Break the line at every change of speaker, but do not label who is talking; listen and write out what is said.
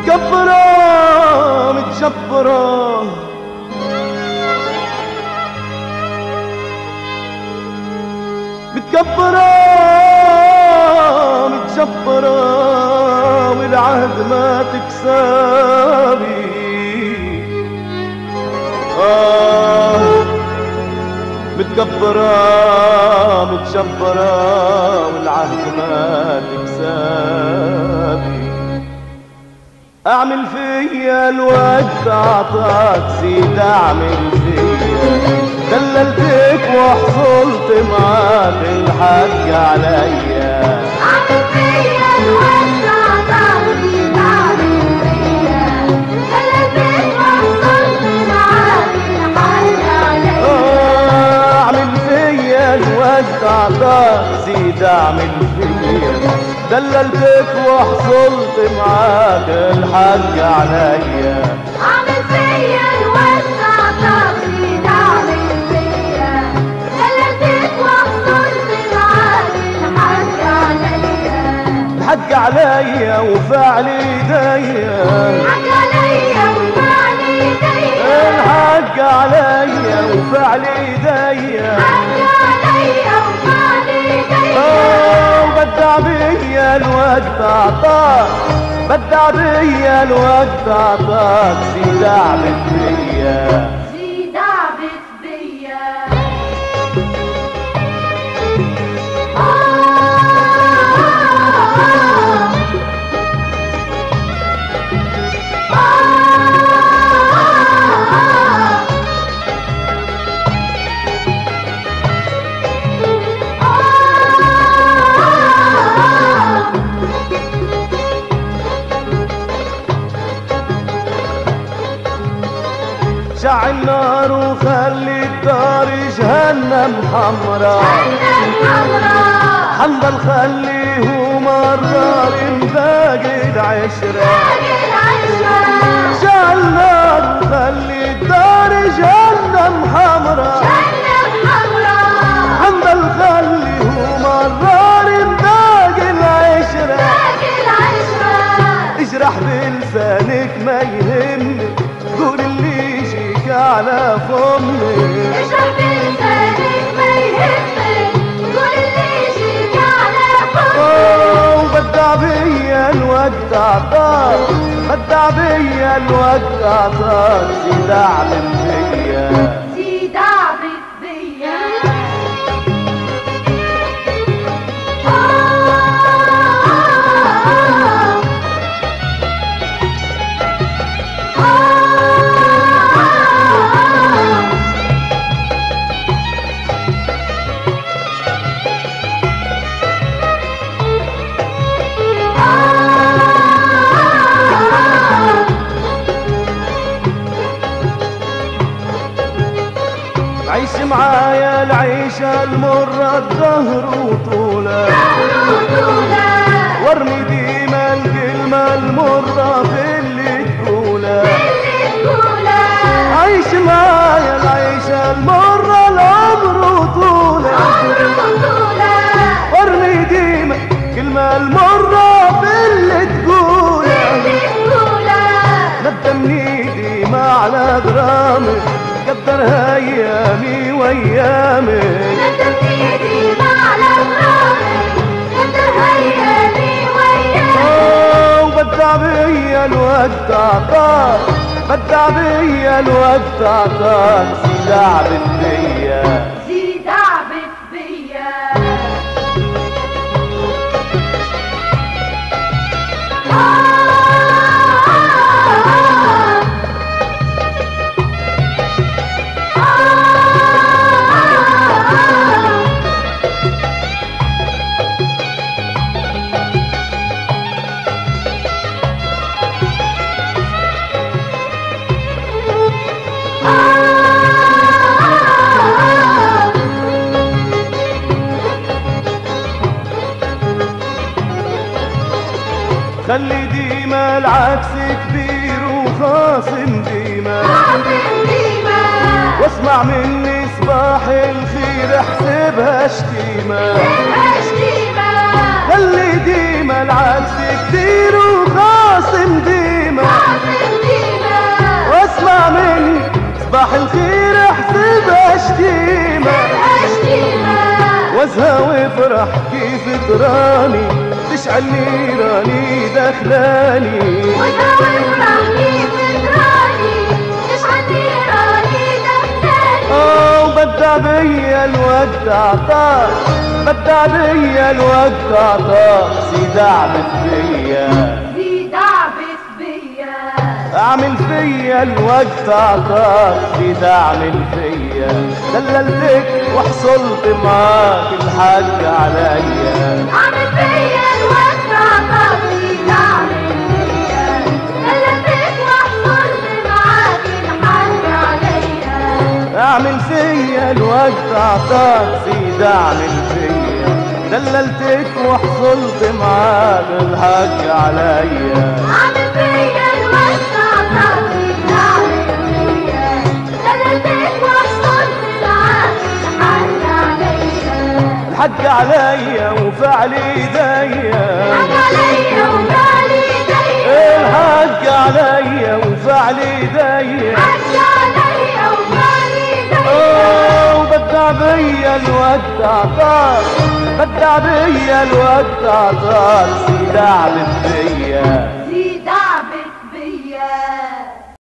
متكبرة متجبرة متكبرة متجبرة والعهد ما تكسبي. متكبرة متجبرة والعهد ما تكسبي. اعمل فيا الوقت اعطاك زيد اعمل فيا، دللتك وحصلت معاك الحق عليا.
اعمل فيا الوقت اعطاك زيد اعمل فيا، دللتك وحصلت معاك الحق عليا.
اعمل فيا الوقت اعطاك زيد اعمل فيا، دللتك وحصلت معاك الحق عليا.
اعمل فيا الوقت اعطاك زيد اعمل فيا، دللتك وحصلت معاك الحق عليا.
الحق عليا وفعل ايديا،
الحق عليا وفعل ايديا،
الحق عليا وفعل ايديا.
الحق عليا وفعل ايديا.
بدع بيا الوقت اعطاك، بدع بيا الوقت اعطاك زيد اعمل فيا،
زيد اعبث بيا.
شع النار وخلي الدار جهنم حمرا،
جهنم حمرا،
حنظل خليه مرار باقي العشرة.
باقي العشرة.
شع النار وخلي الدار جهنم حمرا،
جهنم حمرا،
حنظل خليه مرار باقي العشرة.
باقي العشرة.
اجرح بلسانك ما يهمني، قول اللي يجيك على فمي.
اشرح بلسانك ما يهمك، قول اللي يجيك على فمك.
وبدع بيا الوقت اعطاك، بدع بيا الوقت اعطاك زيد اعمل فيا،
زيد اعبث بيا.
عيش معايا العيشة المرة الدهر وطولة، وارمي ديما الكلمة المرة في اللي تقولها. عيش معايا العيشة المرة العمر وطولة، وارمي ديما الكلمة المرة في اللي تقولها. ندمني ديما على غرامك، قدرها ايامي وايامك.
ندمني ديما على غرامك، قدرها ايامي وايامك.
وبدع بيا الوقت اعطاك، بدع بيا الوقت اعطاك زيد اعبث بيا،
زيد اعبث بيا.
خلي ديما العكس كبير وخاصم ديما، واسمع مني صباح الخير احسبها شتيمة. خلي ديما العكس كبير وخاصم ديما، ويفرح كيف دراني تشعل نيراني دخلاني
وده ويفرح كيف دراني تشعل نيراني دخلاني
وبدع بيا الوقت عطاك بدع بيا الوقت عطاك زيد اعبث بيا
زيد اعبث بيا
اعمل فيا الوقت عطاك زيد اعمل فيا دللتك وحصلت معاك الحق عليا
اعمل فيا الوقت عطاك زيد اعمل فيا دللتك وحصلت معاك الحق عليا
اعمل فيا الوقت عطاك زيد اعمل فيا دللتك وحصلت معاك الحق عليا
اعمل فيا الوقت عطاك زيد اعمل فيا دللتك وحصلت معاك الحق عليا
الحق عليا وفعل ايديا
الحق عليا وفعل ايديا
الحق عليا وفعل ايديا
الحق عليا وفعل ايديا
وبدع بيا الوقت عطاك بدع بيا الوقت عطاك زيد اعبث بيا